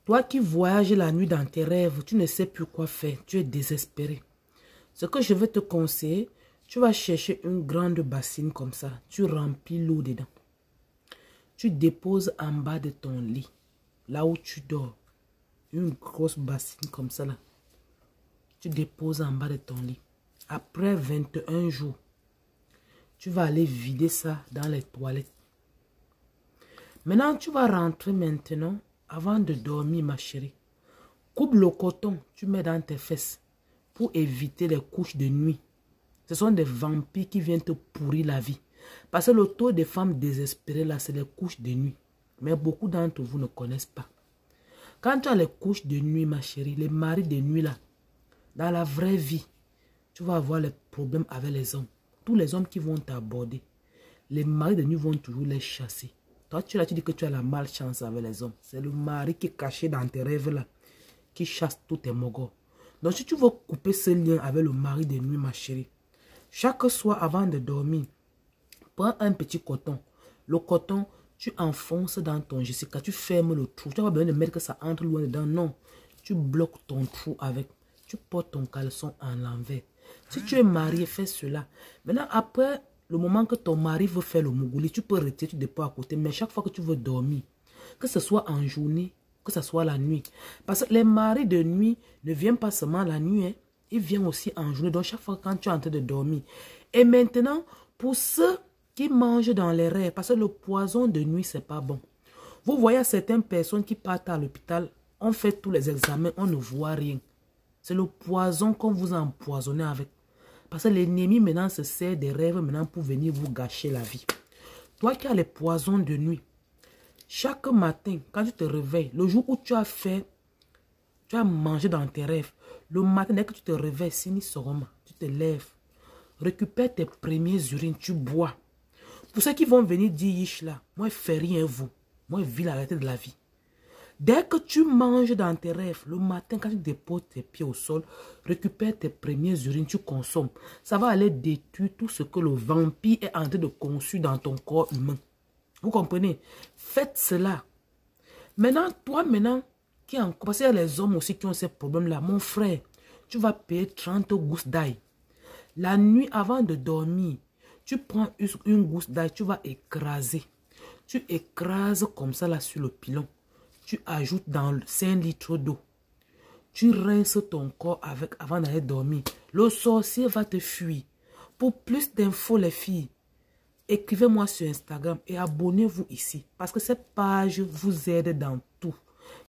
Toi qui voyages la nuit dans tes rêves, tu ne sais plus quoi faire. Tu es désespéré. Ce que je veux te conseiller, tu vas chercher une grande bassine comme ça. Tu remplis l'eau dedans. Tu déposes en bas de ton lit, là où tu dors. Une grosse bassine comme ça là. Tu déposes en bas de ton lit. Après 21 jours, tu vas aller vider ça dans les toilettes. Maintenant, tu vas rentrer maintenant, avant de dormir, ma chérie. Coupe le coton, tu mets dans tes fesses pour éviter les couches de nuit. Ce sont des vampires qui viennent te pourrir la vie. Parce que le taux des femmes désespérées là, c'est les couches de nuit. Mais beaucoup d'entre vous ne connaissent pas. Quand tu as les couches de nuit, ma chérie, les maris de nuit là, dans la vraie vie, tu vas avoir les problèmes avec les hommes. Tous les hommes qui vont t'aborder, les maris de nuit vont toujours les chasser. Toi, tu dis que tu as la malchance avec les hommes. C'est le mari qui est caché dans tes rêves là, qui chasse tous tes mogos. Donc, si tu veux couper ce lien avec le mari de nuit, ma chérie, chaque soir avant de dormir, prends un petit coton. Le coton, tu enfonces dans ton Jessica, tu fermes le trou. Tu n'as pas besoin de mettre que ça entre loin dedans. Non, tu bloques ton trou avec. Tu portes ton caleçon en l'envers. Si tu es marié, fais cela. Maintenant, après le moment que ton mari veut faire le mougouli, tu peux retirer, tu déposes à côté. Mais chaque fois que tu veux dormir, que ce soit en journée, que ce soit la nuit. Parce que les maris de nuit ne viennent pas seulement la nuit, hein. Ils viennent aussi en journée. Donc, chaque fois quand tu es en train de dormir. Et maintenant, pour ceux qui mangent dans les rêves, parce que le poison de nuit, c'est pas bon. Vous voyez certaines personnes qui partent à l'hôpital, on fait tous les examens, on ne voit rien. C'est le poison qu'on vous a empoisonné avec. Parce que l'ennemi maintenant se sert des rêves maintenant pour venir vous gâcher la vie. Toi qui as les poisons de nuit, chaque matin, quand tu te réveilles, le jour où tu as fait, tu as mangé dans tes rêves, le matin, dès que tu te réveilles, Sini Soroma, tu te lèves, récupère tes premiers urines, tu bois. Pour ceux qui vont venir dire, Yish là, moi je fais rien vous, moi je vis la réalité de la vie. Dès que tu manges dans tes rêves, le matin, quand tu déposes tes pieds au sol, récupère tes premiers urines, tu consommes. Ça va aller détruire tout ce que le vampire est en train de conçu dans ton corps humain. Vous comprenez? Faites cela. Maintenant, toi, qui en... parce qu'il y a les hommes aussi qui ont ces problèmes-là. Mon frère, tu vas payer 30 gousses d'ail. La nuit, avant de dormir, tu prends une gousse d'ail, tu vas écraser. Tu écrases comme ça là sur le pilon. Tu ajoutes dans 5 litres d'eau. Tu rinces ton corps avec avant d'aller dormir. Le sorcier va te fuir. Pour plus d'infos, les filles, écrivez-moi sur Instagram et abonnez-vous ici. Parce que cette page vous aide dans tout.